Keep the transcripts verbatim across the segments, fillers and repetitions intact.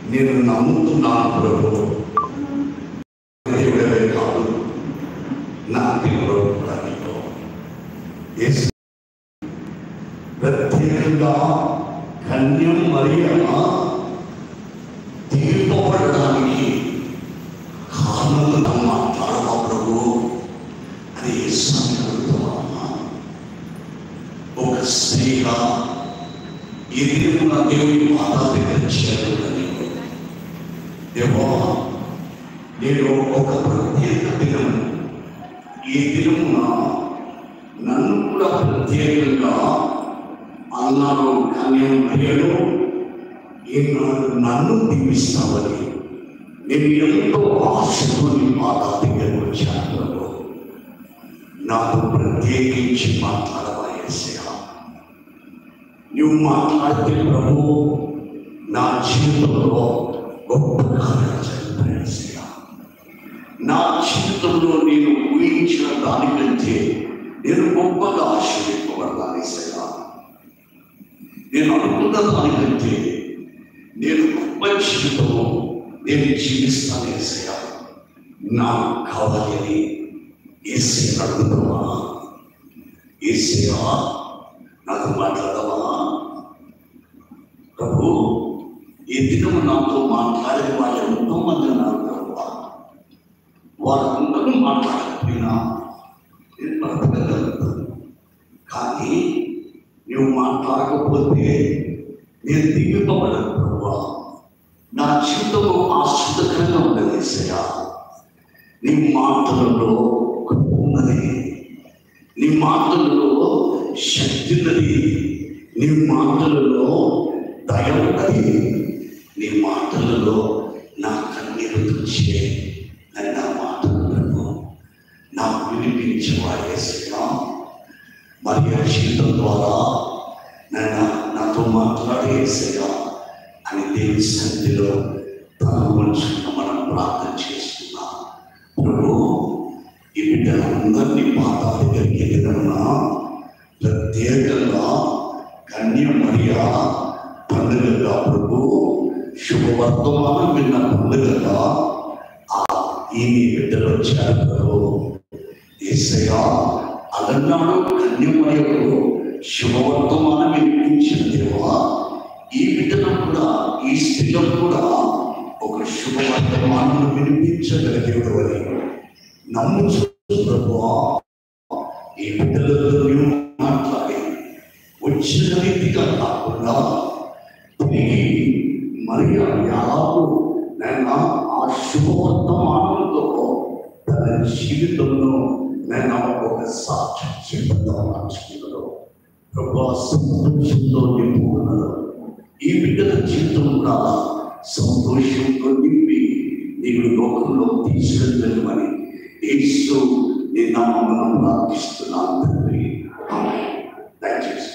నేను నమ్ముతున్నాను ప్రభు, దేవుడే కాదు నా దేవుడు కూడా నీతో ప్రత్యేకంగా కన్యం మరియమ్మ తీర్పబడడానికి కారణం మాట్లాడవా ప్రభు అని సంకల్పమా? ఒక స్త్రీగా ఎదురున్న దేవుని పాద దగ్గర చేరుదని దేవా, నేను ఒక ప్రత్యేక దినం, ఈ దినమున నన్ను కూడా ప్రత్యేకంగా అన్నాడు కన్యం మరియను ఈనాడు నన్ను దీవిస్తావని నేను ఎంతో ఆశతో నీ పాద దగ్గరకు వచ్చాను. నాకు ప్రత్యేకించి మాట్లాడవా యేసయ్యా? నువ్వు మాట్లాడితే ప్రభు నా జీవితంలో గొప్ప కార్యాలు జరుగుతాయి యేసయ్యా. నా జీవితంలో నేను ఊహించిన దానికంటే నేను గొప్పగా ఆశీర్వదింపబడతాను యేసయ్యా. నేను అనుకున్న దానికంటే నేను గొప్ప జీవితము నేను జీవిస్తాను యేసయ్యా. నాకు కావాలి అని యేసయ్య అడుగుతావా? యేసయ్యా నాతో మాట్లాడవా? ప్రభు, ఈ దినము నాతో మాట్లాడే వాళ్ళు ఎంతో మంది ఉన్నారు ప్రభు. వాళ్ళందరూ మాట్లాడకపోయినా నేను బ్రతకగలుగుతాను. కానీ నువ్వు మాట్లాడకపోతే నేను దిగిపోవడం ప్రభు. నా జీవితంలో ఆశ్చర్యకరంగా ఉండదు యేసయ్యా. నీ మాటలలో ఉన్నది, నీ మాటలలో శక్తి ఉన్నది, నీ మాటలలో దయ ఉన్నది, నీ మాటలలో నా కన్నీరు తుడిచే నా మాటలను నాకు వినిపించేవాడు యేసయ్యా. మరి ఆ జీవితం ద్వారా నన్ను నాతో మాట్లాడే యేసయ్యా అని దేవుని సన్నిధిలో తన మనుషులను మనం ప్రార్థన చేస్తున్నాం. ప్రభు, ఈ బిడ్డలందరినీ పాదాల దగ్గరికి వెళ్ళినా ప్రత్యేకంగా కన్య మరియ పండుగగా ప్రభు శుభవర్తమానం విన్న పండుగగా ఆ ఈ బిడ్డలు వచ్చారు ప్రభు. యేసయ్యా అలనాడు కన్య మరియకు శుభవర్తమానం వినిపించిన దేవా, ఈ బిడ్డను కూడా ఈ స్థితిలో కూడా ఒక శుభవర్తమానం వినిపించగల దేవుడు అని నమ్ముచు ప్రభువా. ఈ బిడ్డలతో నువ్వు మాట్లాడి వచ్చిన రీతిగా కాకుండా తిరిగి మరి యాలకు నేను ఆ శుభవర్తమానంతో తన జీవితంలో నేను ఒక సాక్షి జీవితం మార్చుకున్నాను ప్రభు. సంతోషంతో నింపుకున్నాను. ఈ బిడ్డల జీవితం కూడా సంతోషంతో నింపి నీవు లోకంలో తీసుకెళ్ళమని యేసు నీ నామమున ప్రార్థిస్తున్నాను తండ్రి. దయచేసి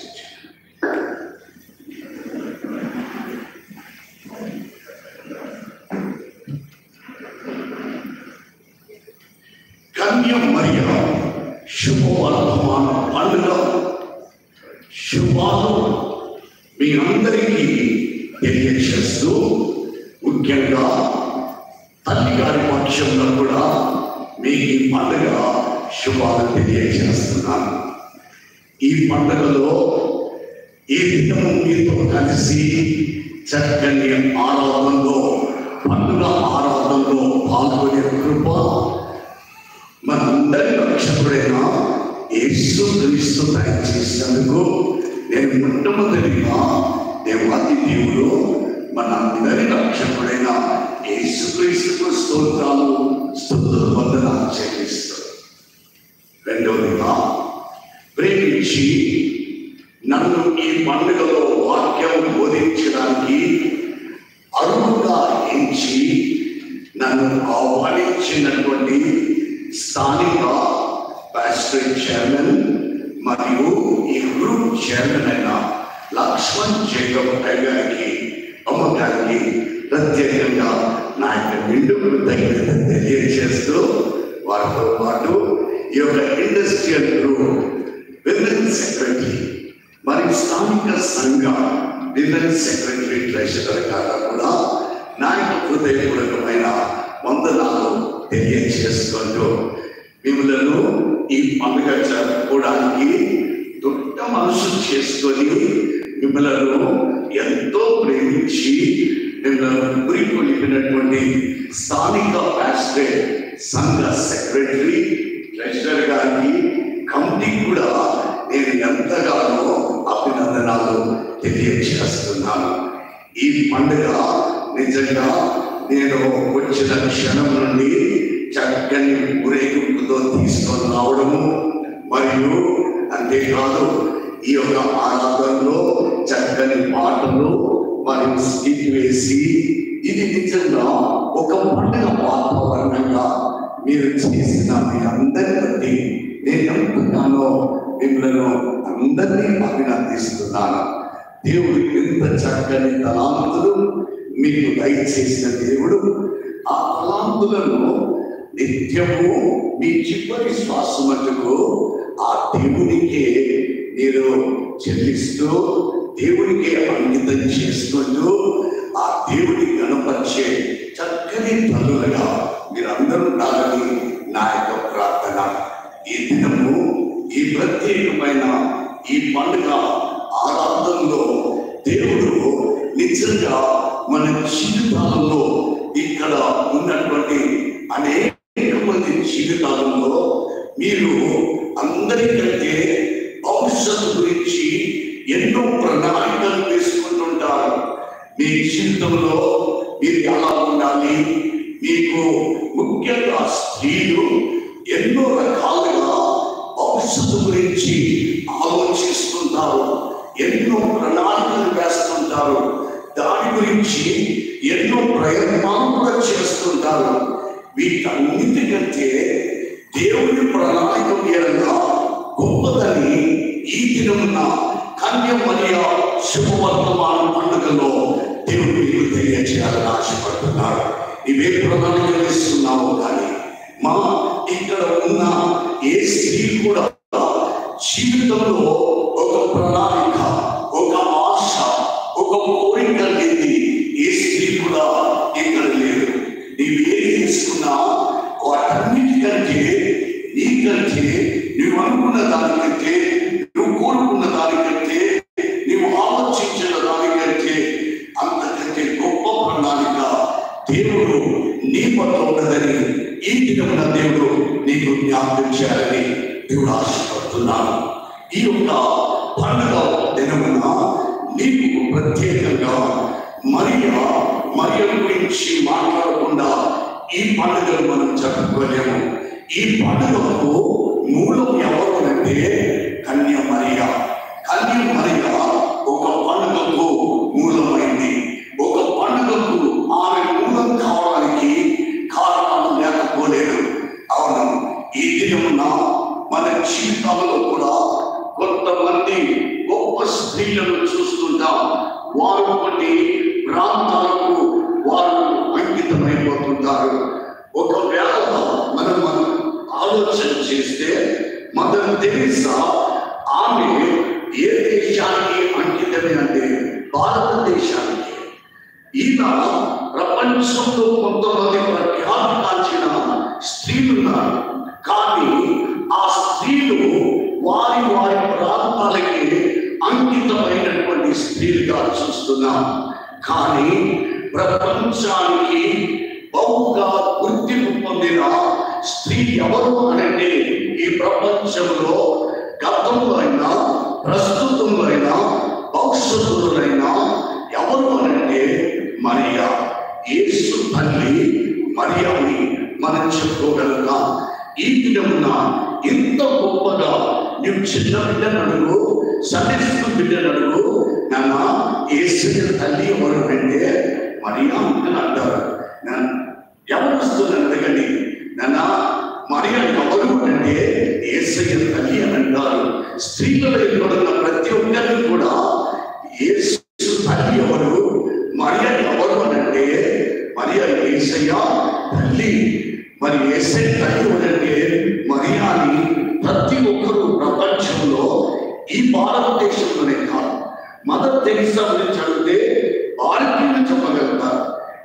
కన్య మరియ శుభవర్తమాన పండుగ శుభాలు మీ అందరికీ తెలియజేస్తూ, ముఖ్యంగా తల్లి గారి పక్షంలో కూడా మీ ఈ పండుగ శుభాలు తెలియజేస్తున్నాను. ఈ పండుగలో ఈ దినము మీతో కలిసి చక్కని ఆరాధనలో పండుగ ఆరాధనలో పాల్గొనే కృప మనందరి రక్షకుడైన యేసు క్రీస్తు దయచేసినందుకు నేను మొట్టమొదటిగా దేవాది దేవుడు మనందరి రక్షకుడైన యేసు క్రీస్తుకు స్తోత్రాలు స్తుతులు వందనాలు చెల్లిస్తాను. రెండవదిగా ప్రేమించి నన్ను ఈ పండుగలో వాక్యం బోధించడానికి అరువుగా ఎంచి నన్ను ఆహ్వానించినటువంటి స్థానిక పాస్టర్ చైర్మన్ మరియు ఈ గ్రూప్ చైర్మన్ అయిన లక్ష్మణ్ జేకబ్ గారికి అమ్మగారికి ప్రత్యేకంగా నా యొక్క నిండు కృతజ్ఞత తెలియజేస్తూ, వారితో పాటు ఈ యొక్క ఇండస్ట్రియల్ గ్రూప్ విమెన్ సెక్రటరీ మరియు స్థానిక సంఘ విమెన్ సెక్రటరీ ట్రెజరర్ గారు కూడా నా తెలియజేసుకుంటూ మిమ్మలను ఈ పండుగ జరుపుకోవడానికి దొడ్డ మనసు చేసుకొని మిమ్మలను ఎంతో ప్రేమించి మిమ్మల్ని పురికొలిపినటువంటి స్థానిక పాస్టరేట్ సంఘ సెక్రటరీ ట్రెజరర్ గారికి కమిటీకి కూడా నేను ఎంతగానో అభినందనాలు తెలియజేస్తున్నాను. ఈ పండుగ నిజంగా నేను వచ్చిన క్షణం నుండి చక్కని ఊరేగింపుతో తీసుకొని రావడము, మరియు అంతేకాదు ఈ యొక్క ఆరాధనలో చక్కని పాటలు మరియు స్కిట్ వేసి ఇది నిజంగా ఒక పండుగ వాతావరణంగా మీరు చేసిన మీ అందరి బట్టి నేను ఎంతగానో మిమ్మల్ని అందరినీ అభినందిస్తున్నాను. దేవుడు ఎంత చక్కని తలాంతులు మీకు దయచేసిన దేవుడు ఆ తలాంతులను నిత్యము మీ చివరి శ్వాస మటుకు ఆ దేవునికే మీరు చెల్లిస్తూ దేవునికే అంకితం చేసుకుంటూ ఆ దేవుని గణపరిచే చక్కని తల్లులుగా మీరందరూ ఉండాలని నా యొక్క ప్రార్థన. ఈ దినము ఈ ప్రత్యేకమైన ఈ పండుగ ఆరాధనలో దేవుడు నిజంగా మన జీవితాలలో ఇక్కడ ఉన్నటువంటి అనేక మంది జీవితాలలో మీరు అందరికంటే భవిష్యత్తు గురించి ఎన్నో ప్రణాళికలు వేసుకుంటుంటారు. మీ జీవితంలో మీరు ఎలా ఉండాలి, మీకు ముఖ్యంగా స్త్రీలు ఎన్నో రకాలుగా భవిష్యత్తు గురించి ఆలోచిస్తుంటారు, ఎన్నో ప్రణాళికలు వేస్తుంటారు, దాని గురించి ఎన్నో ప్రయత్నాలు కూడా చేస్తుంటారు. వీటన్నిటికంటే దేవుని ప్రణాళిక మేరగా గొప్పదని ఈ దినమున కన్య మరియా శుభవర్తమాన పండుగలో దేవుడు మీకు తెలియజేయాలని ఆశపడుతున్నారు. ఇవే ప్రణాళికలు ఇస్తున్నావు కానీ మా ఇక్కడ ఉన్న ఏ స్త్రీ కూడా జీవితంలో ఒక ప్రణాళిక, ఒక ఆశ, ఒక కోరిక అనేది ఏ స్త్రీ కూడా ఇక్కడ లేదు. నీవేం తీసుకున్నా వాటన్నిటికంటే నీకంటే నువ్వు అనుకున్న దానికంటే, నువ్వు కోరుకున్న దానికంటే, నువ్వు ఆలోచించిన దానికంటే అంతకంటే గొప్ప ప్రణాళిక దేవుడు నీ పట్ల ఉన్నదని ఈ దినమున దేవుడు నీకు జ్ఞాపకం చేయాలని దేవుడు ఆశపడుతున్నాను. ఈ యొక్క పండుగ దినమున నీకు ప్రత్యేకంగా మరియా మరియ గురించి మాట్లాడకుండా ఈ పండుగను మనం జరుపుకోలేము. ఈ పండుగకు మూలం ఎవరు అంటే కన్య మరియా. కన్య మరియా ఒక పండుగకు మూలమైంది. ఒక పండుగకు ఆమె మూలం కావడానికి కారణాలు లేకపోలేదు. అవును, ఈ దినమున మన జీవితాలలో కూడా కొంతమంది గొప్ప స్త్రీలను చూస్తుంటాం. వారు కొన్ని ప్రాంతాలకు వారు అంకితమైపోతుంటారు. ఒకవేళ మనం మనం ఆలోచన చేస్తే మదర్ తెరీసా ఆమె ఏ దేశానికి అంకితమే అంటే భారతదేశానికి. ఈయన ప్రపంచంలో కొంతమంది ప్రఖ్యాతి కాల్చిన స్త్రీలు ఉన్నారు, కానీ ఆ స్త్రీలు వారి వారి ప్రాంతాలకి అంకితమైనటువంటి స్త్రీలుగా చూస్తున్నాం. కానీ ప్రపంచానికి బహుగా గుర్తింపు పొందిన స్త్రీ ఎవరు అనంటే ఈ ప్రపంచంలో గతంలో అయినా ప్రస్తుతంలో అయినా భవిష్యత్తులో అయినా ఎవరు అనంటే మరియా. యేసు తల్లి మరియాని మనం చెప్పుకోగలుగుతాం. ఈ దినమున ఇంత గొప్పగా నువ్వు చిన్న బిడ్డను అడుగు, సండే స్కూల్ బిడ్డను అడుగు, నాన్న యేసు తల్లి ఎవరు అంటే మరియా అని అంటారు. ఎవరు వస్తున్నారు అడగండి, నాన్న మరియా ఎవరు అంటే యేసయ్య తల్లి అని అంటారు. స్త్రీలలో ఎక్కడున్న ప్రతి ఒక్కరిని కూడా యేసు తల్లి ఎవరు, మరియా ఎవరు అని అంటే మరియా యేసయ్య తల్లి. మరి యేసయ్య తల్లి అంటే మరియాని ప్రతి ఒక్కరు ప్రపంచంలో ఈ భారతదేశంలోనే కాదు, మదర్ తెరీసా గురించి అడిగితే భారతీయులు చెప్పగలుగుతారు.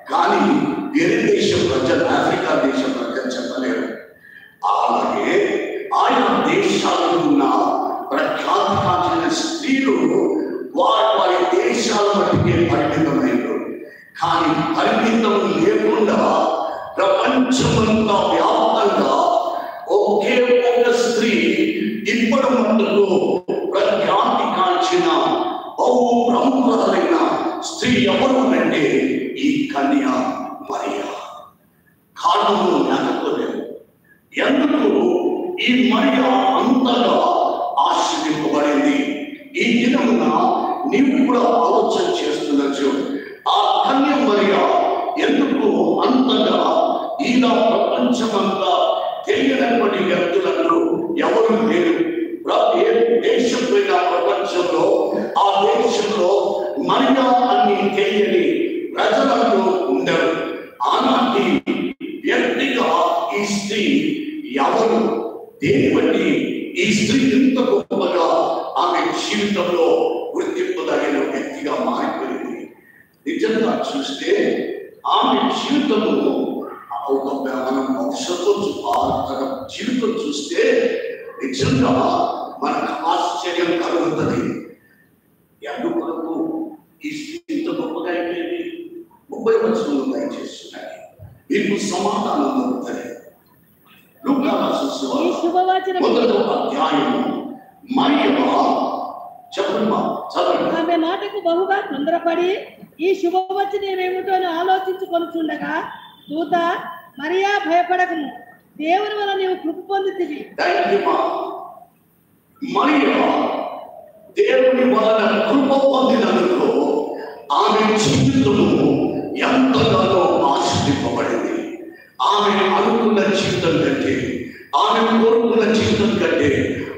కానీ వేరే దేశం ప్రజలు, ఆఫ్రికా దేశం ప్రజలు చెప్పలేరు. అలాగే ఆయా దేశాలలో ఉన్న ప్రఖ్యాతికాంచిన స్త్రీలు వారి వారి దేశాల మట్టికే పరిమితమైనరు. కానీ పరిమితం లేకుండా ప్రపంచమంతా వ్యాప్తంగా ఒకే ఒక స్త్రీ ఇప్పటి మట్టుకు ప్రఖ్యాతికాంచిన బహు ప్రముఖులైన స్త్రీ ఎవరు అంటే ఈ కన్య మరియా. కారణము నెలకొలేదు. ఎందుకు ఈ మరియా అంతగా ఆశ్రయింపబడింది? ఈ దినమున నీవు కూడా ఆలోచన చేస్తున్నచ్చు. ఆ కన్య మరియా ఎందుకు అంతగా ఇలా ప్రపంచమంతా తెలియనటువంటి వ్యక్తులను ఎవరు లేరు. ఏ దేశం పోయిన ప్రపంచంలో ఆ దేశంలో మరియా అని తెలియని ప్రజలంటూ ఉండరు. ఆనాటి వ్యక్తిగా ఈ స్త్రీ ఎవరు, దేని బట్టి ఈ స్త్రీ ఎంత గొప్పగా ఆమె జీవితంలో గుర్తింపదగిన వ్యక్తిగా మారిపోయింది? నిజంగా చూస్తే ఆమె జీవితము ఒక మనం భవిష్యత్తు తన జీవితం చూస్తే నిజంగా మనకు ఆశ్చర్యం కలుగుతుంది. ఎందుకు ఈ స్త్రీ ఇంత గొప్పగా అయిపోయింది? ముప్పై వచనంలో దయచేస్తున్నాయి, మీకు సమాధానం దొరుకుతుంది. మొదటి అధ్యాయము మరియా చెప్పమ్మా చదవండి. ఆమె మాటకు బహుగా తొందరపడి ఈ శుభవచనం ఏమిటో అని ఆలోచించుకొనుచుండగా దూత, మరియా భయపడకము, దేవుని వల్ల నీవు కృప పొందితివి. మరియా దేవుని వలన కృప పొందినందుకు ఆమె జీవితము ఎంతగానో ఆశ్రయింపబడింది. ఆమె అనుకున్న జీవితం కంటే, ఆమె కోరుకున్న జీవితం కంటే,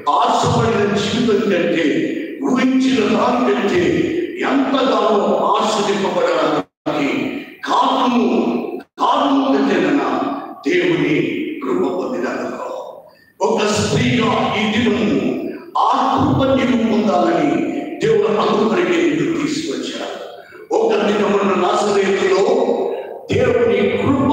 ఆశపడిన జీవితం కంటే, ఊహించిన దాని కంటే ఎంతగానో ఆశ్రయింపబడడానికి కారణము కారణము కంటేనన్నా దేవుని కృప పొందినందుకు. ఒక స్త్రీగా ఈ దినము ఆ కృప నీవు పొందాలని దేవుడు అందరికీ నీకు తీసుకొచ్చాడు. ఒక దినమున నాజరేతులో దేవుని కృప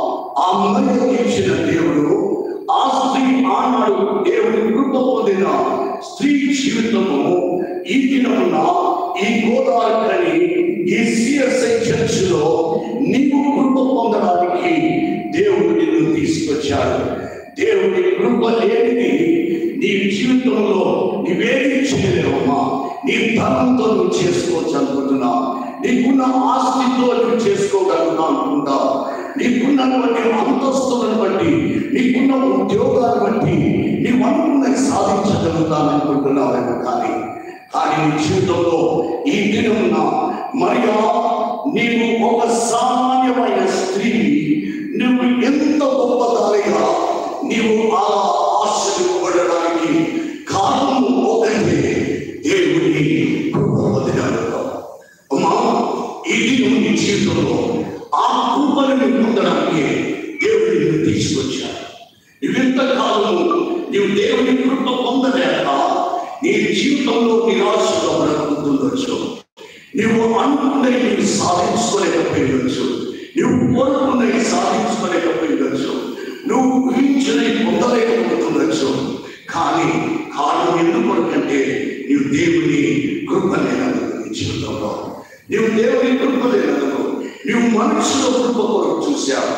ఆ మరియకు ఇచ్చిన దేవుడు ఆ స్త్రీ ఆనాడు దేవుని కృప పొందిన స్త్రీ జీవితము ఈ దినమున ఈ గోదావరి ఈ సిఎస్ఐ చర్చిలో నీవు కృప పొందడానికి దేవుడు నిన్ను తీసుకొచ్చాడు. దేవుని కృప లేనిది నీ జీవితంలో నీవేది చేయలేవమ్మా. నీ ధనంతో నువ్వు చేసుకోవచ్చు అనుకుంటున్నా, నీకున్న ఆస్తితో నువ్వు చేసుకోగలుగుతా అనుకుంటా, నీకున్నటువంటి అంతస్తులను బట్టి, నీకున్న ఉద్యోగాన్ని బట్టి నీవు అనుకున్నది సాధించగలుగుతాననుకుంటున్నావేమో. కానీ కానీ నీ జీవితంలో ఈ దినమున మరియా నీవు ఒక సామాన్యమైన స్త్రీ, నువ్వు ఎంత గొప్పదానిగా నీవు అలా ఆశ్చర్యపడడానికి కారణము ఒకటే, దేవుని కృప పొందినందుకు. అమ్మా, ఇది నీ జీవితంలో ఆ కృపను పొందడానికి దేవుడు నిన్ను తీసుకొచ్చాడు. నువ్వెంత కాలము నీవు దేవుని కృప పొందలేక నీ జీవితంలో నిరాశగా బ్రతుకుతుండొచ్చు. నువ్వు అనుకున్నవి నీవు సాధించుకోలేకపోయిండొచ్చు, నువ్వు కోరుకున్నవి సాధించుకోలేకపోయిండొచ్చు, నువ్వు ఊహించినవి పొందలేకపోతుండొచ్చు. కానీ కారణం ఎందుకంటే నీవు దేవుని కృప లేనందుకు, నీ జీవితంలో నీవు దేవుని కృప లేనందుకు, నువ్వు మనుషుల కృప కొరకు చూశావు,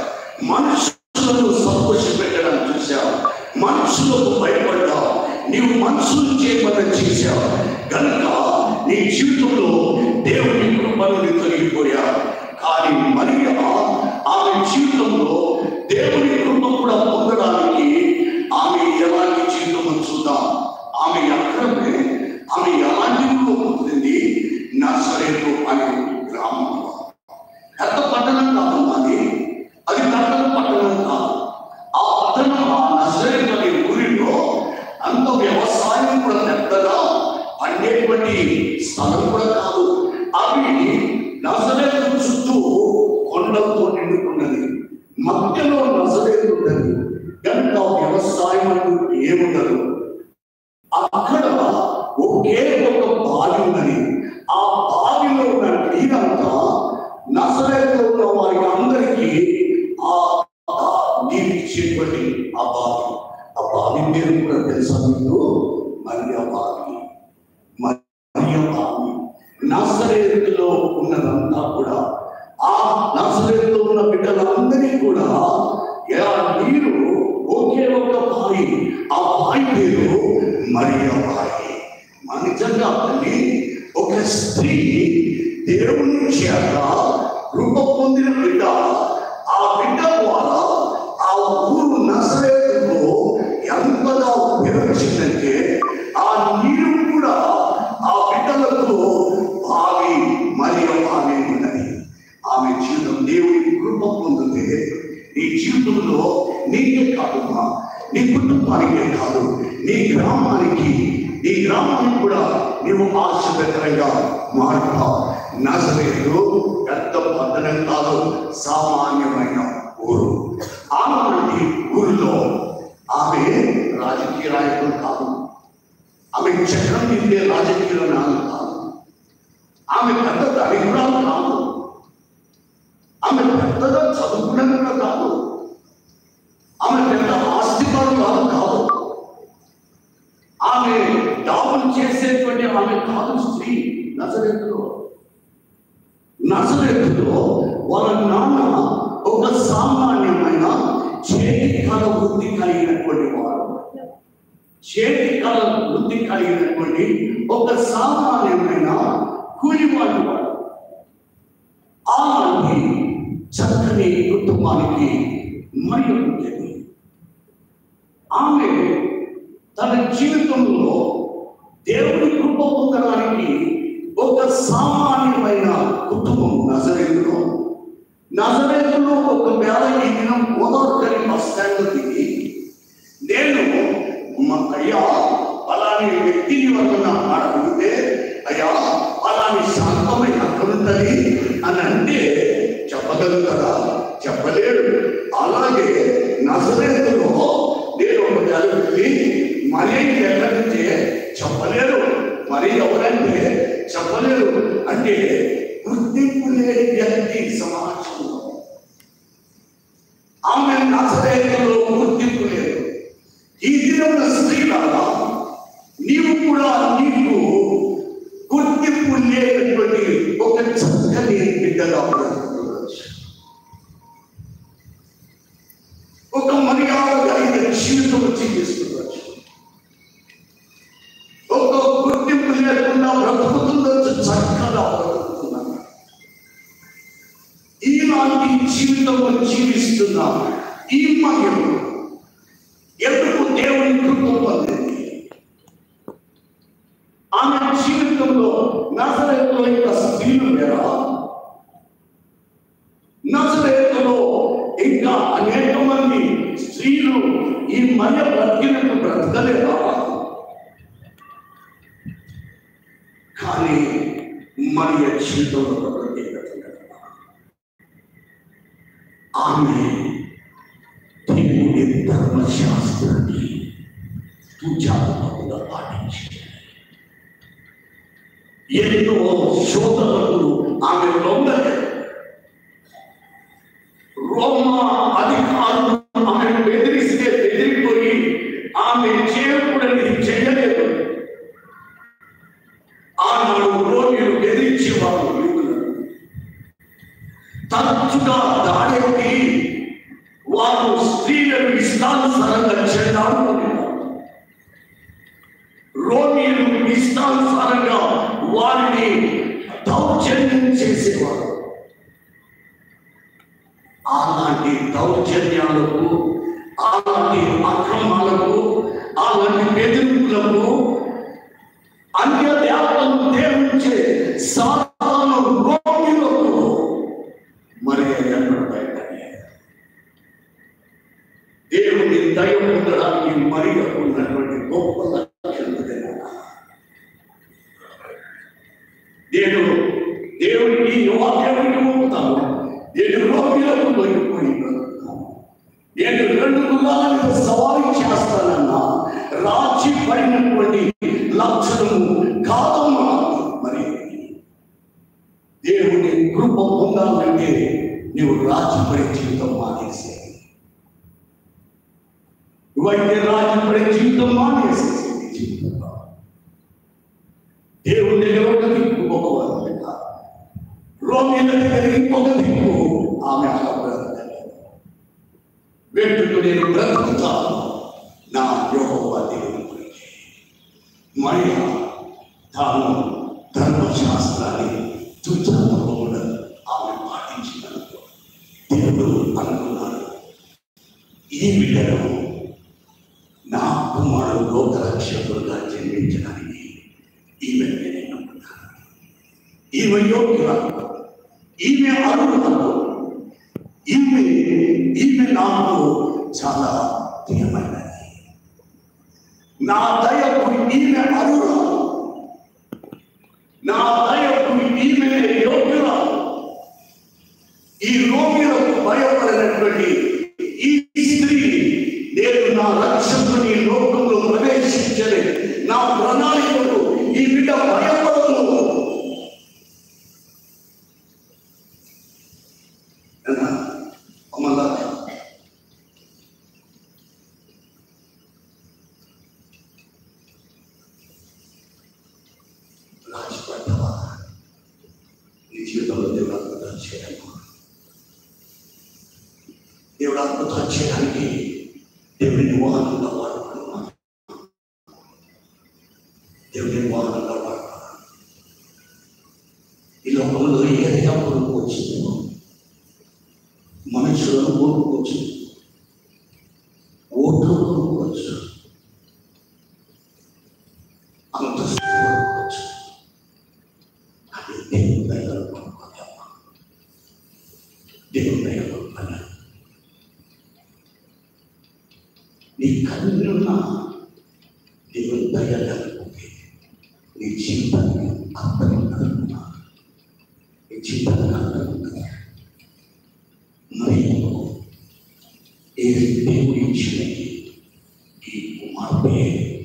మనుషులను సంతోష పెట్టడానికి చూశావు, మనుషులకు భయపడ్డావు, నీవు మనుషులు చేయమని చేశావు కనుక నీ జీవితంలో దేవుని కృపను తొలగిపోయావు. కానీ మరియా ఆమె జీవితంలో దేవుని కృప కూడా పొందడానికి ఆమె ఎలాంటి జీవితం చూద్దాం. ఆమె ఎక్కడే ఆమె ఎలాంటి పొందింది? నజరేతు అనే గ్రామంలో. పెద్ద పట్టణం కాదు అది, అది పట్టణ పట్టణం కాదు. ఆ పట్టణం ఆ నజరేతు అనే ఊరిలో అంత వ్యవసాయం కూడా పెద్దగా పండేటువంటి స్థలం కూడా కాదు. అవి నజరేతు చుట్టూ కొండలతో నిండుకున్నది, మధ్యలో నజరేతు ఉన్నది కనుక వ్యవసాయం అంటూ ఏముండదు. అక్కడ ఒకే ఒక బావి ఉన్నది. ఆ బావిలో ఉన్న నీరంతా నజరేతులో ఉన్న వారికి పేరు కూడా తెలుసా మీకు? మరియ బావి. మరియ బావి నజరేతులో ఉన్నదంతా కూడా, ఆ నజరేతులో ఉన్న బిడ్డలందరినీ కూడా ఎలా నీరు ఒకే ఒక బావి, ఆ బావి పేరు మరియ బావి. మా నిజంగా తల్లి ఒక స్త్రీ దేవుని చేత రూప పొందిన బిడ్డ, ఆ బిడ్డ ద్వారా ఆ ఊరు నజరేతులో ఎంతగా పెరచిందంటే ఆ నీరు కూడా ఆ బిడ్డలకు బావి మరియ బావి ఉన్నది. ఆమె జీవితం దేవుని కృప పొందితే నీ జీవితంలో నీకే కాదమ్మా, నీ కుటుంబానికే కాదు, నీ గ్రామానికి నీ గ్రామానికి కూడా నీవు ఆశీర్వదకరంగా మారుతావు. నజరేతు పెద్ద పట్టణం కాదు, సామాన్యమైన ఊరు. అలాంటి ఊరిలో ఆమె రాజకీయ నాయకులు కాదు, ఆమె చక్రం తింటే రాజకీయ నాయకులు కాదు, ఆమె పెద్ద ధనికురాలు కాదు, ఆమె పెద్దగా చదువుకున్న కూడా కాదు, ఆమె పెద్ద ఆస్తిపరురాలు కాదు, ఆమె డాబులు చేసేటువంటి ఆమె కాదు స్త్రీ. నజరేతులో నజరేతులో వాళ్ళ నాన్న ఒక సామాన్యమైన చేతి కళ వృత్తి కలిగినటువంటి వాడు, చేతి కళ వృత్తి కలిగినటువంటి ఒక సామాన్యమైన కూలివాడు వాడు. అలాంటి చక్కని కుటుంబానికి మరియు ఉండేది. ఆమె తన జీవితంలో దేవుని కృప పొందడానికి ఒక సామాన్యమైన కుటుంబం నజరేతులో. నజరేతులో ఒకవేళ ఈ దినం గోదావరి బస్ స్టాండ్ దిగి నేను అయ్యా అలాని వ్యక్తిని వల్ల అడిగితే అయ్యా అలాని శాంతమైన అక్కడుంటది అని అంటే చెప్పగలుగుతారా? చెప్పలేడు. అలాగే నజరేతులో నేను ఒక కలిపి మరి ఎక్కడంటే చెప్పలేరు, మరి ఎవరంటే చెప్పలేరు. అంటే గుర్తింపు లేని వ్యక్తి సమాజంలో ఆమె నజరేతులో గుర్తింపు లేదు. ఈ దినమున స్త్రీలారా నీవు కూడా నీకు గుర్తింపు లేనటువంటి ఒక చక్కని బిడ్డగా బ్రతుకుతుండవచ్చు, ఒక మర్యాద కలిగిన జీవితం జీవిస్తుండవచ్చు, ఒక గుర్తింపు లేకుండా బ్రతుకుతుండొచ్చు, చక్కగా బ్రతుకుతున్నాను. ఈనాటి జీవితం జీవిస్తున్నాం. ఈ మహిమ ఎందుకు దేవుని కృప పొందింది? ఆమె జీవితంలో నజరేతులో ఇంకా స్త్రీలు లేరా? నజరేతులో ఇంకా అనేక మంది స్త్రీలు ఈ మధ్య బ్రతికినట్టు బ్రతకలేదా? కానీ మరియ జీవితంలో ప్రత్యేకత ఆమె దేవుని ధర్మశాస్త్రాన్ని పూజాత్మకంగా పాటించింది. ఎన్నో శోధనలు ఆమె లొంగలేదు. రోమా అధికారులు ఆమెను బెదిరిస్తే బెదిరిపోయి ఆమె చేయకూడని చేయలేదు. ఆనాడు రోమిలు బెదిరించేవారు. తరచుగా దాడేకి వారు స్త్రీలను ఇష్టానుసారంగా చెడ్డాడుకునేవారు. రోమిలు ఇష్టానుసారంగా వారిని దౌర్జన్యం చేసేవారు. అలాంటి దౌర్జన్యాలకు, అలాంటి అక్రమాలకు, అలాంటి బెదిరింపులకు అన్య దేవతలను దేవునిచే సాతాను రోమిలకు మరి ఎక్కడ భయపడే దేవుని దయ పొందడానికి మరి ఉన్నటువంటి గొప్ప లక్ష్యం. నేను దేవునికి వాక్యానికి పోతాను, నేను రోగిలకు పోయిపోయినాను, నేను రెండు గుర్రాలను సవారీ చేస్తానన్నా రాజీ పడినటువంటి లక్షణము కాదమ్మా. మరి దేవుని కృప పొందాలంటే నీవు రాజీ పడే జీవితం మానేసే, వైద్యరాజుపడే జీవితం మానేసేసింది. జీవితంలో దేవుని ఒక దిక్కు ఒకవారు రోమిల దగ్గరికి ఒక దిక్కు ఆమె వెంటూ నేను బ్రతుకుతాను నా యెహోవా దేవుని గురించి. మరియా తాను ధర్మశాస్త్రాన్ని తుచ్చకుండా ఆమె పాటించినందుకు దేవుడు అనుకున్నాడు, ఈ బిడ్డను నా కుమారుడు లోకరక్షకుడుగా జన్మించడానికి ఈమె నేను నమ్ముతాను. ఈమె యోగ్యురాలు, ఈమె అర్హురాలు, ఈమె ఈమె నాకు చాలా ప్రియమైనది. నా దయకు ఈమె అర్హురాలు, నా దయకు ఈమె యోగ్యురాలు. ఈ రోగులకు భయపడినటువంటి ఈ స్త్రీ నేను నా రక్షకుని లోకంలో ప్రవేశించలే, నా ప్రణాళికలు ఈ బిడ్డ భయపడదు. అమ్మలా రాజపడ్డవా నీ జీవితంలో దేవుడు అద్భుతాలు చేయడానికి దేవుడు అద్భుతాలు చేయడానికి దేవుడిని వాహనంగా వాడుకున్నాను. దేవుడిని వాహనంగా వాడుకున్నాను. ఈ లోకంలో ఏదైనా కోరుకోవచ్చు, మనుషులను కోరుకోవచ్చు, ఓట్లు కోరుకోవచ్చు, అంతస్తు కోరుకోవచ్చు, అది దేవుని దయలో కొనుక్కోలేమ్మా. దేవుని దయలో పని నీ కన్నున్న దేవుని దయ లేకపోతే నీ జీవితాన్ని అర్థం కలుగుతున్నా, నీ జీవితాన్ని అర్థం ఉంటుంది. మరియు ఏ దేవుడి ఇచ్చిన ఈ కుమార్తె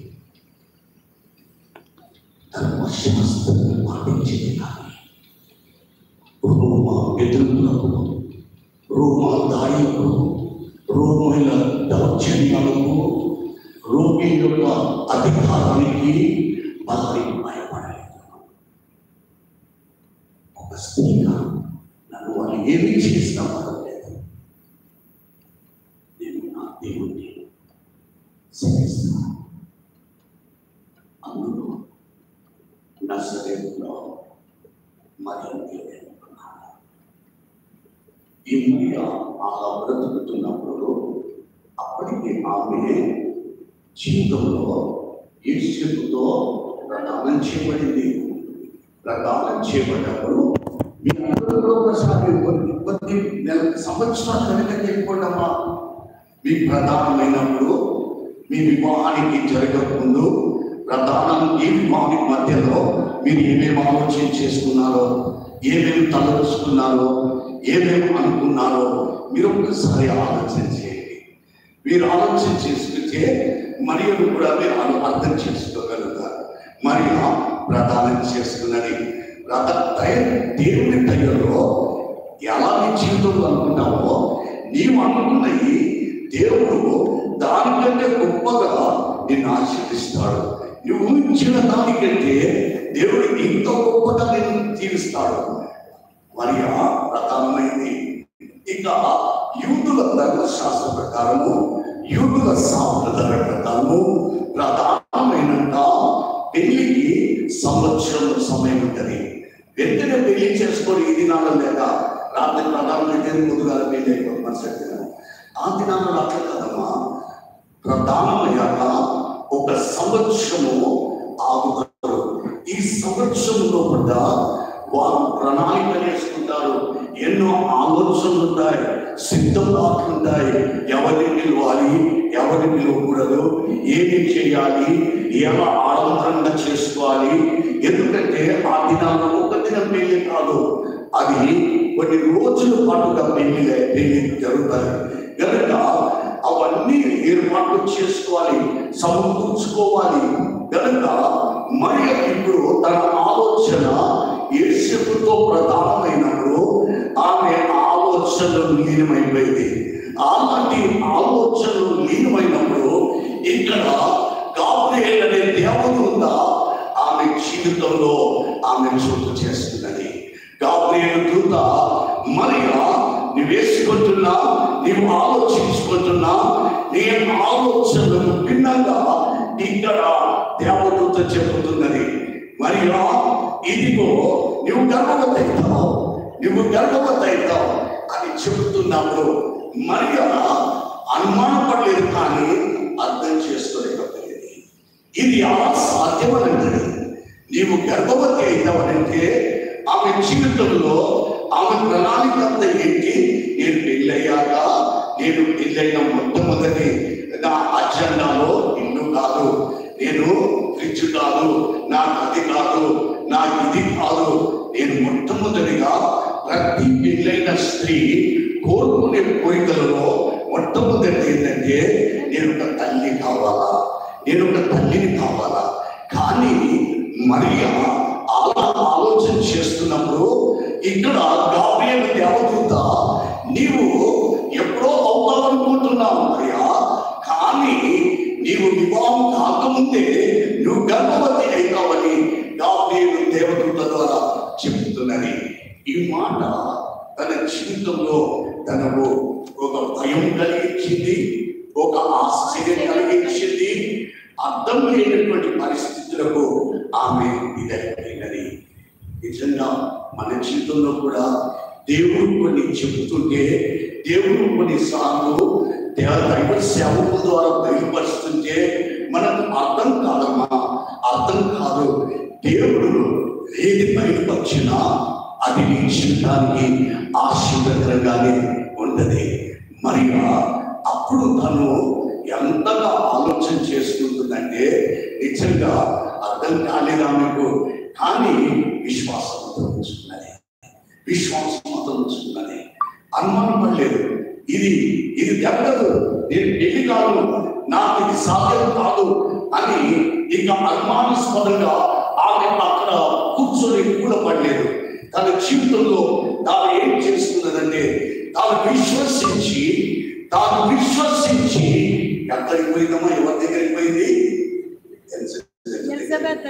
ధర్మశాస్త్రం పాటించింది. కానీ రోమా ఎదురులకు, రోమా దాడులకు, రోమిల దౌర్జన్యాలకు, రోమి యొక్క అధికారానికి బలానికి భయపడలేదు. ఒక స్త్రీగా నన్ను వాళ్ళు ఏమీ చేసినా పడలేదు, నేను నా దేవుడిని సేవిస్తాను. అందులో నజరేతులో మరియ దేవుడున్నాను. ఈ మరియ అలా బ్రతుకుతున్నప్పుడు అప్పటికి ఆమె జీవితంలో యేసుతో ప్రదానం చేయబడింది. ప్రదానం చేయబడినప్పుడు మీ అందరూ ఒకసారి కొన్ని కొద్ది నెల సంవత్సరాల వెనక వెళ్ళిపోవడమా, మీ ప్రధానమైనప్పుడు మీ వివాహానికి జరగకముందు ప్రధానం ఈ వివాహానికి మధ్యలో మీరు ఏమేమి ఆలోచన చేసుకున్నారో, ఏమేమి తలచుకున్నారో, ఏమేమి అనుకున్నారో మీరు ఒకసారి ఆలోచన చేయండి. మీరు ఆలోచన చేసుకుంటే మరియు కూడా మీరు అర్థం చేసుకోగలుగుతారు. మరియు ప్రదానం చేసుకున్నది దేవుని దయలో ఎలా నీ జీవితంలో అనుకున్నావో నీవు అనుకున్నది దేవుడు దానికంటే గొప్పగా నిన్ను ఆశీర్వదిస్తాడు. నువ్వు ఊహించిన దానికంటే దేవుడు ఇంత గొప్పగా నేను తీరుస్తాడు. మరి ఆ ప్రధానమైంది ఇక యూదుల ధర్మశాస్త్ర ప్రకారము, యూదుల సాంప్రదాయ ప్రకారము ప్రధానమైనంత పెళ్లికి సంవత్సరం సమయం ఉంటుంది. వెంటనే పెళ్లి చేసుకొని ఈ దినాలు లేక రాత్రి ప్రధానమైతే ముందుగా పెళ్లి అయిపోయి ఆ దినాలు అట్లా కదమ్మా. ప్రధానమయ్యాక ఒక సంవత్సరము ఆగుతారు. ఈ సంవత్సరంలో కూడా వారు ప్రణాళిక చేసుకుంటారు. ఎన్నో ఆలోచనలు ఉంటాయి, సిద్ధపాట్లు ఉంటాయి. ఎవరిని పిలవాలి, ఎవరిని పిలవకూడదు, ఏమి చేయాలి, ఎలా ఆడంబరంగా చేసుకోవాలి. ఎందుకంటే ఆ దినాల్లో ఒక దినం పెళ్లి కాదు, అది కొన్ని రోజుల పాటుగా పెళ్లి పెళ్లి జరుగుతాయి కనుక అవన్నీ ఏర్పాట్లు చేసుకోవాలి, సమకూర్చుకోవాలి. కనుక మరి ఇప్పుడు తన ఆలోచన యేసుతో ప్రధానమైనప్పుడు ఆమె ఆలోచనలు లీనమైపోయింది. అలాంటి ఆలోచనలు లీనమైనప్పుడు ఇక్కడ గాబ్రియేల్ అనే దేవదూత ఆమె జీవితంలో ఆమె చోటు చేస్తున్నది. గాబ్రియేలు దూత, మరియా నువ్వు వేసుకుంటున్నా, నీవు ఆలోచించుకుంటున్నా, నీ ఆలోచనలకు భిన్నంగా ఇక్కడ దేవదూత చెబుతున్నది, మరియా ఇదిగో నువ్వు గర్భవతి అవుతావు, నువ్వు గర్భవతి అవుతావు అని చెబుతున్నప్పుడు మరియా అనుమానపడలేదు, కానీ అర్థం చేసుకోలేకపోయింది. ఇది అలా సాధ్యమనండి. నీవు గర్భవతి అవుతావనంటే ఆమె జీవితంలో ఆమె ప్రణాళిక అంతా ఏంటి? నేను పెళ్ళయ్యాక, నేను పెళ్ళైన మొట్టమొదటి నా అజెండాలో ఇల్లు కాదు, నేను ఫ్రిడ్జ్ కాదు, నాకు అది కాదు, నాకు ఇది కాదు. నేను మొట్టమొదటిగా ప్రతి పెళ్ళైన స్త్రీ కోరుకునే కోరికలలో మొట్టమొదటి ఏంటంటే నేను ఒక తల్లి కావాలా, నేను ఒక తల్లిని కావాలా. కానీ మరియా అలా ఆలోచన చేస్తున్నప్పుడు ఇక్కడ గాబ్రియేలు దేవదూత, నీవు ఎప్పుడో అవుతావనుకుంటున్నావు మరియా, కానీ నీవు వివాహం కాకముందే నువ్వు గర్భవతి అవుతావని గాబ్రియేలు దేవదూత ద్వారా చెబుతున్నది. ఈ మాట తన జీవితంలో తనకు ఒక భయం కలిగించింది, ఒక ఆశ్చర్యం కలిగించింది. అర్థం లేనటువంటి పరిస్థితులకు ఆమె ఇదైపోయినది. నిజంగా మన జీవితంలో కూడా దేవుడు కొన్ని చెబుతుంటే, దేవుడు కొన్నిసార్లు దైవ సేవకుల ద్వారా బయలుపరుస్తుంటే మనకు అర్థం కాదమ్మా, అర్థం కాదు. దేవుడు ఏది బయలుపరిచినా అది నీ జీవితానికి ఆశీర్వదకరంగానే ఉండదు. మరియా అప్పుడు తను ఎంతగా ఆలోచన చేసుకుంటుందంటే నిజంగా అర్థం కాలేదు ఆమెకు, కానీ విశ్వాసంతో ఉంచుకున్నది, విశ్వాసంతో ఉంచుకున్నది. అనుమానం పడలేదు, ఇది ఇది జరగదు, నేను పెళ్లి కాదు, నాకు ఇది సాధ్యం కాదు అని ఇక అనుమానాస్పదంగా ఆమె అక్కడ కూర్చొని కూడా పడలేదు. తన జీవితంలో తాను ఏం చేస్తున్నదంటే తాను విశ్వసించి తాను విశ్వసించి ఎక్కడికి పోయిందమ్మా? ఎవరి దగ్గరికి పోయింది? ఎలిజబెత్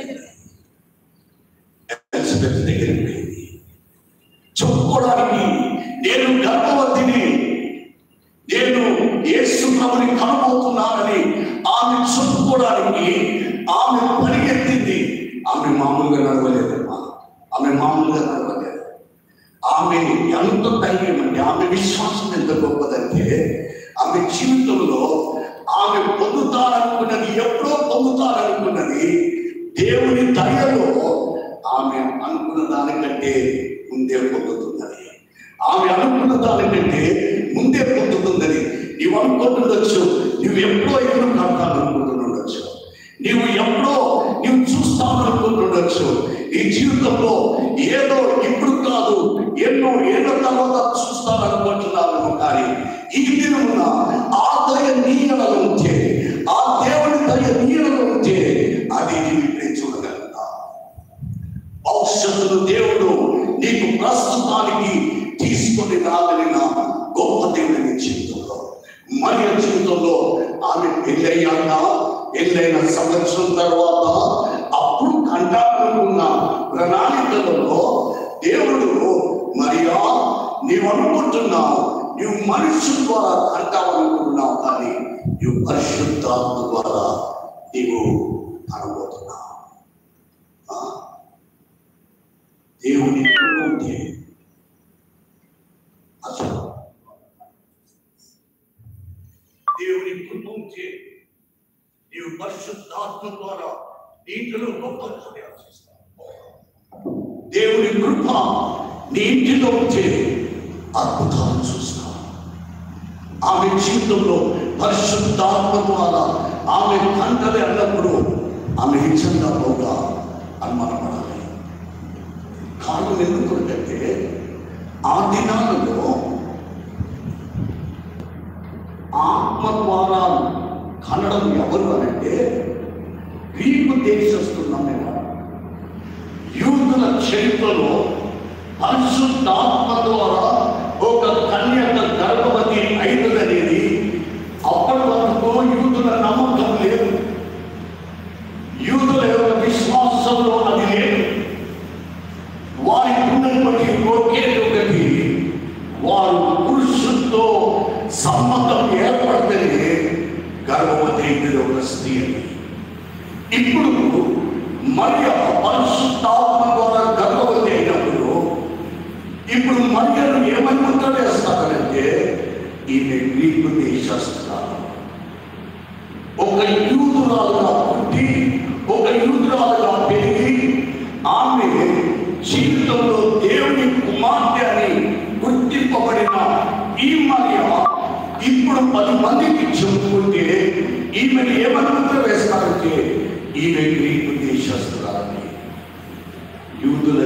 దగ్గరికి పోయింది. చెప్పుకోవడానికి నేను గర్భవతిని, నేను యేసు ప్రభుని కనబోతున్నానని ఆమె చెప్పుకోవడానికి ఆమె పరిగెత్తింది. ఆమె మామూలుగా నడవలేదమ్మా, ఆమె మామూలుగా నడవలేదు. ఆమె ఎంత ధైర్యం అంటే, ఆమె విశ్వాసం ఎంత గొప్పదంటే, ఆమె జీవితంలో ఆమె పొందుతారనుకున్నది, ఎప్పుడో పొందుతారనుకున్నది దేవుని దయలో ఆమె అనుకున్న దానికంటే ముందే పొందుతున్నది. ఆమె అనుకున్న దానికంటే ముందే పొందుతుందని నీవు అనుకుంటుండొచ్చు. నువ్వు ఎప్పుడో ఎప్పుడు కడతాననుకుంటుండొచ్చు, నీవు ఎప్పుడో నువ్వు చూస్తాననుకుంటుండొచ్చు. నీ జీవితంలో ఏదో ఇప్పుడు కాదు, ఎన్నో ఏదో తర్వాత చూస్తాననుకుంటున్నాను. కానీ ఈ దినమున ఆ దయ నీయలో ఉంటే, ఆ దేవుని దయ నీయలో ఉంటే అది నీవు చూడగలుగుతా. భవిష్యత్తులో దేవుడు నీకు ప్రస్తుతానికి తీసుకొని రాగలిగిన గొప్ప దేవుడు నీ జీవితంలో. మరియ జీవితంలో ఆమె పెళ్ళయ్యాక, పెళ్ళైన సంవత్సరం తర్వాత అప్పుడు కంటానుకున్న ప్రణాళికలలో దేవుడు మరియా నీవు అనుకుంటున్నావు, నువ్వు మనుషుల ద్వారా కంటావనుకుంటున్నావు, కానీ నువ్వు పరిశుద్ధాత్మ ద్వారా నీవు అనబోతున్నావు. దేవుని ఉంటే అసలు దేవుని ఉంటే నీవు పరిశుద్ధాత్మ ద్వారా నీటిలో గొప్ప కార్యాలు చేస్తావు. దేవుని కృప నీ ఇంటిలో ఉంటే అద్భుతాలు చూస్తావు. ఆమె జీవితంలో పరిశుద్ధాత్మ ద్వారా ఆమె కంటలే అన్నప్పుడు ఆమె నిజంగా బాగా అనుమానపడాలి. కారణం ఎందుకంటే ఆ దినాలలో ఆత్మ ద్వారా కనడం ఎవరు అనంటే గ్రీకు దేశస్తున్న యూదుల చరిత్రలో పరిశుద్ధాత్మ ద్వారా ఒక కన్యక గర్భవతి అయినదనేది అప్పటి వరకు యూదుల నమ్మకం లేదు, యూదుల యొక్క విశ్వాసంలో అది లేదు. వారి ఉన్నప్పటికీ ఒకేది ఒకటి, వారు పురుషులతో సంబంధం ఏర్పడితేనే గర్భవతి అయినది ఒక స్త్రీ. ఇప్పుడు మరియ పరిశుద్ధాత్మ ద్వారా గర్భవతి అయినప్పుడు ఇప్పుడు మరియను ఏమని ముద్ర వేస్తారంటే ఈమె గ్రీకు దేశస్తురాలు, ఒక యూదురాలుగా పుట్టి ఒక యూదురాలుగా పెరిగి ఆమె జీవితంలో దేవుని కుమార్తె అని గుర్తింపబడిన ఈ మరియ ఇప్పుడు పది మందికి చెప్పుకుంటే ఈమెను ఏమని ముద్ర వేస్తారంటే ఈమె గ్రీకు దేశస్తురాలని. యూదుల